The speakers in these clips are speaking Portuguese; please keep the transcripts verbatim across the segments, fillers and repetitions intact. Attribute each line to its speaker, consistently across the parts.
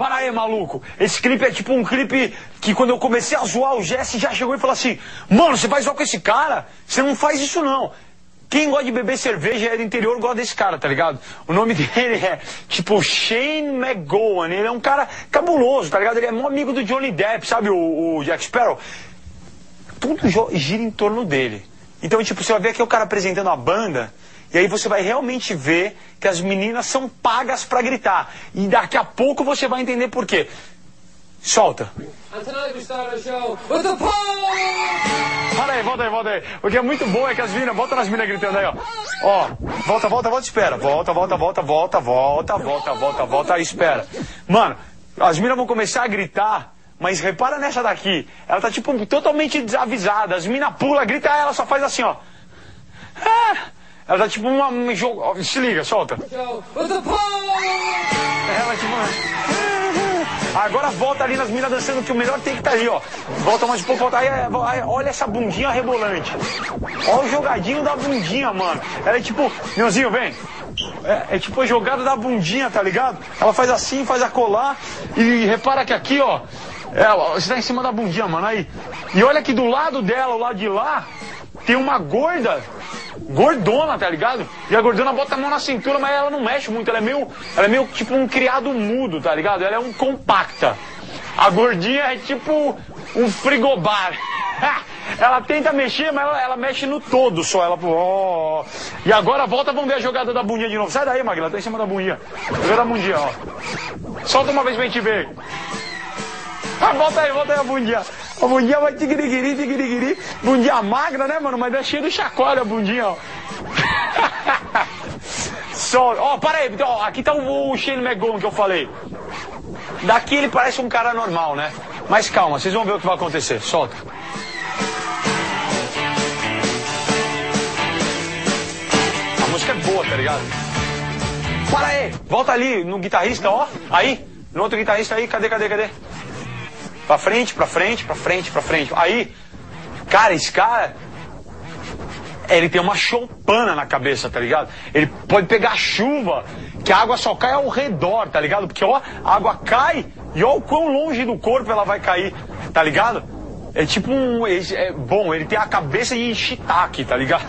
Speaker 1: para aí, maluco. Esse clipe é tipo um clipe que quando eu comecei a zoar, o Jesse já chegou e falou assim, mano, você vai zoar com esse cara? Você não faz isso não. Quem gosta de beber cerveja é do interior gosta desse cara, tá ligado? O nome dele é, tipo, Shane McGowan. Ele é um cara cabuloso, tá ligado? Ele é um amigo do Johnny Depp, sabe o, o Jack Sparrow? Tudo gira em torno dele. Então, tipo, você vai ver aqui o cara apresentando a banda, e aí você vai realmente ver que as meninas são pagas pra gritar. E daqui a pouco você vai entender por quê. Solta. Para aí, volta aí, volta aí. O que é muito bom é que as meninas, volta nas meninas gritando aí, ó. Ó, volta, volta, volta, espera. Volta, volta, volta, volta, volta, volta, volta, volta, aí, espera. Mano, as meninas vão começar a gritar, mas repara nessa daqui. Ela tá, tipo, totalmente desavisada. As meninas pulam, grita, ela só faz assim, ó. Ah! Ela tá tipo uma... um jogo... Se liga, solta. Ela tipo... Agora volta ali nas minas dançando, que o melhor tem que estar tá ali, ó. Volta mais um pouco, volta aí, aí. Olha essa bundinha rebolante. Olha o jogadinho da bundinha, mano. Ela é tipo... Meuzinho, vem. É, é tipo a jogada da bundinha, tá ligado? Ela faz assim, faz a colar. E repara que aqui, ó... Ela, você tá em cima da bundinha, mano, aí. E olha que do lado dela, o lado de lá, tem uma gorda... Gordona, tá ligado? E a gordona bota a mão na cintura, mas ela não mexe muito. Ela é meio, ela é meio tipo um criado mudo, tá ligado? Ela é um compacta. A gordinha é tipo um frigobar. Ela tenta mexer, mas ela, ela mexe no todo só. Ela, oh. E agora volta, vamos ver a jogada da bundinha de novo. Sai daí, Magla, tá em cima da bundinha. Jogada da bundinha, ó. Solta uma vez pra gente ver. Ah, volta aí, volta aí a bundinha. A bundinha vai tigiriguiri, tigiriguiri. Bundinha magra, né, mano? Mas é cheio de chacoalha a bundinha, ó. Só, ó, para aí. Ó, aqui tá o, o Shane McGowan que eu falei. Daqui ele parece um cara normal, né? Mas calma, vocês vão ver o que vai acontecer. Solta. A música é boa, tá ligado? Para aí. Volta ali no guitarrista, ó. Aí. No outro guitarrista aí. Cadê, cadê, cadê? Pra frente, pra frente, pra frente, pra frente. Aí, cara, esse cara, ele tem uma choupana na cabeça, tá ligado? Ele pode pegar chuva, que a água só cai ao redor, tá ligado? Porque, ó, a água cai e ó o quão longe do corpo ela vai cair, tá ligado? É tipo um... É, bom, ele tem a cabeça de shiitake, tá ligado?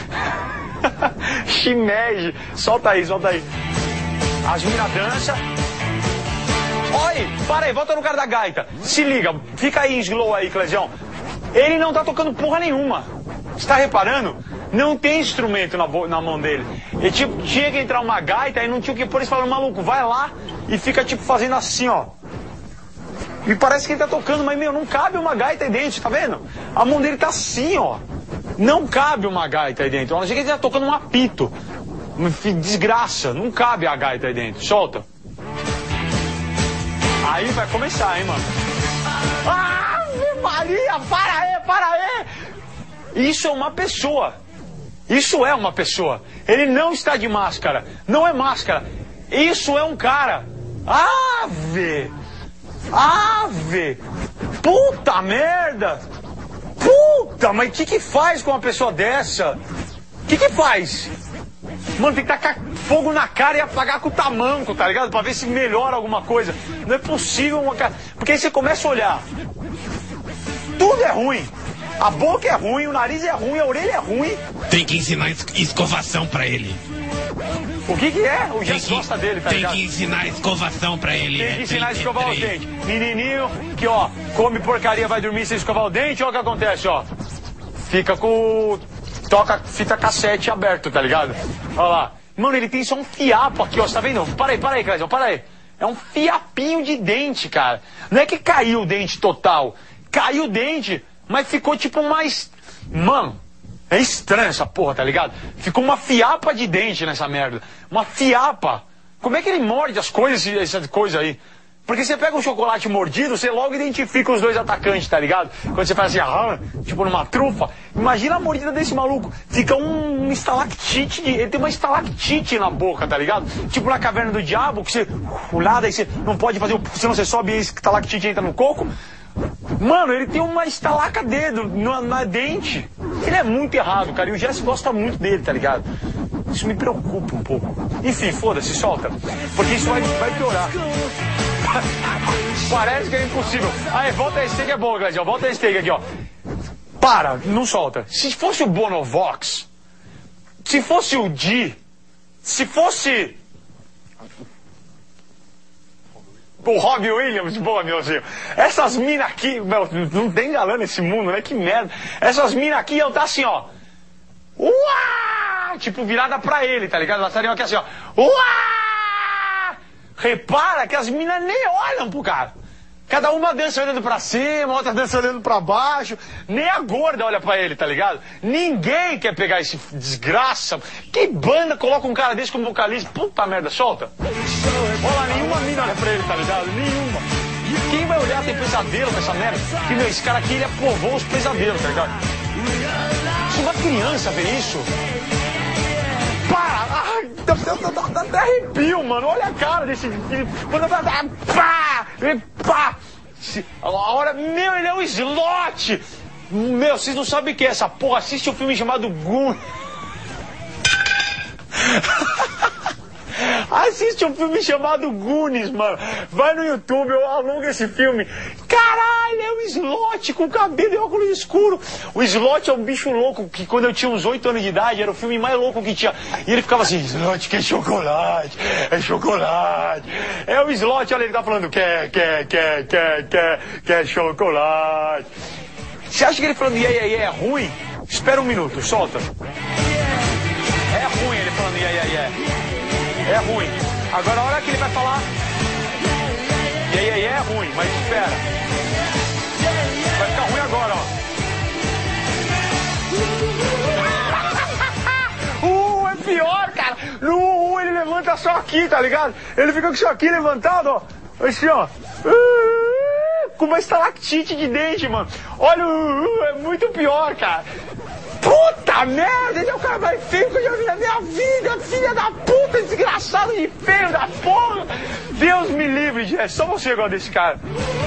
Speaker 1: Shimeji. Solta aí, solta aí. As meninas dançam. Oi, para aí, volta no cara da gaita. Se liga, fica aí em slow aí, Clesião. Ele não tá tocando porra nenhuma. Você tá reparando? Não tem instrumento na, na mão dele. Ele tipo, tinha que entrar uma gaita e não tinha o que pôr. Eles falaram, maluco, vai lá e fica tipo fazendo assim, ó. E parece que ele tá tocando, mas meu, não cabe uma gaita aí dentro, tá vendo? A mão dele tá assim, ó. Não cabe uma gaita aí dentro. A não ser que ele tá tocando um apito. Desgraça, não cabe a gaita aí dentro. Solta. Aí vai começar, hein, mano. Ah, Maria, para aí, para aí. Isso é uma pessoa. Isso é uma pessoa. Ele não está de máscara. Não é máscara. Isso é um cara. Ave. Ave. Puta merda. Puta, mas o que que faz com uma pessoa dessa? O que que faz? Mano, tem que tacar fogo na cara e apagar com o tamanco, tá ligado? Pra ver se melhora alguma coisa. Não é possível uma cara... Porque aí você começa a olhar. Tudo é ruim. A boca é ruim, o nariz é ruim, a orelha é ruim.
Speaker 2: Tem que ensinar escovação pra ele.
Speaker 1: O que que é? O Jess gosta dele, tá
Speaker 2: tem
Speaker 1: ligado?
Speaker 2: Tem que ensinar escovação pra ele.
Speaker 1: Tem que
Speaker 2: é,
Speaker 1: ensinar a
Speaker 2: tem,
Speaker 1: escovar
Speaker 2: é,
Speaker 1: os dentes. Menininho que, ó, come porcaria, vai dormir sem escovar o dente, olha o que acontece, ó. Fica com... Toca fita cassete aberto, tá ligado? Olha lá. Mano, ele tem só um fiapo aqui, ó. Você tá vendo? Para aí, para aí, Clésio, para aí. É um fiapinho de dente, cara. Não é que caiu o dente total. Caiu o dente, mas ficou tipo mais... Mano, é estranho essa porra, tá ligado? Ficou uma fiapa de dente nessa merda. Uma fiapa. Como é que ele morde as coisas, essa coisa aí? Porque você pega um chocolate mordido, você logo identifica os dois atacantes, tá ligado? Quando você faz assim, ah, tipo numa trufa. Imagina a mordida desse maluco. Fica um, um estalactite, de, ele tem uma estalactite na boca, tá ligado? Tipo na caverna do diabo, que você... O lado aí você não pode fazer, senão você sobe e a estalactite entra no coco. Mano, ele tem uma estalaca dedo na, na dente. Ele é muito errado, cara. E o Jesse gosta muito dele, tá ligado? Isso me preocupa um pouco. Enfim, foda-se, solta. Porque isso vai, vai piorar. Parece que é impossível. Aí, volta a steak é bom, Gladião. Volta a steak aqui, ó. Para, não solta. Se fosse o Bonovox, se fosse o Di, se fosse o Robbie Williams, boa, meuzinho. Essas minas aqui, meu, não tem galã nesse mundo, né? Que merda. Essas minas aqui iam estar assim, ó. Uá! Tipo, virada pra ele, tá ligado? Elas estariam aqui assim, ó. Uá! Repara que as minas nem olham pro cara. Cada uma dança olhando pra cima, outra dança olhando pra baixo. Nem a gorda olha pra ele, tá ligado? Ninguém quer pegar esse desgraça. Que banda coloca um cara desse como vocalista? Puta merda, solta. Olha lá, nenhuma mina olha pra ele, tá ligado? Nenhuma. Quem vai olhar tem pesadelo com essa merda? Que, meu, esse cara aqui, ele aprovou os pesadelos, tá ligado? Se uma criança vê isso... Para! Ai, dá, dá, dá, dá até arrepio, mano. Olha a cara desse... Quando dá... Pá! Pá! A hora... Meu, ele é um slot! Meu, vocês não sabem o que é essa porra. Assiste um filme chamado Goon. Assiste um filme chamado Goonies, mano. Vai no YouTube, eu alugo esse filme. Caralho, é um slot com cabelo e óculos escuro. O slot é um bicho louco que quando eu tinha uns oito anos de idade era o filme mais louco que tinha. E ele ficava assim, slot que é chocolate, é chocolate. É o slot, olha, ele tá falando, quer, quer, quer, quer, quer, quer chocolate. Você acha que ele falando yeah, yeah, yeah é ruim? Espera um minuto, solta. É ruim ele falando yeah, yeah, yeah. É ruim. Agora a hora que ele vai falar e aí, aí é ruim, mas espera. Vai ficar ruim agora, ó. Uh, é pior, cara. No uh, ele levanta só aqui, tá ligado? Ele fica com isso aqui levantado, ó. Assim, ó. Uh, com uma estalactite de dente, mano. Olha, uh, uh, é muito pior, cara. Puta merda, ele é o cara mais feio que eu já vi na minha vida, filha da puta, desgraçado de feio da porra. Deus me livre, é só você igual desse cara.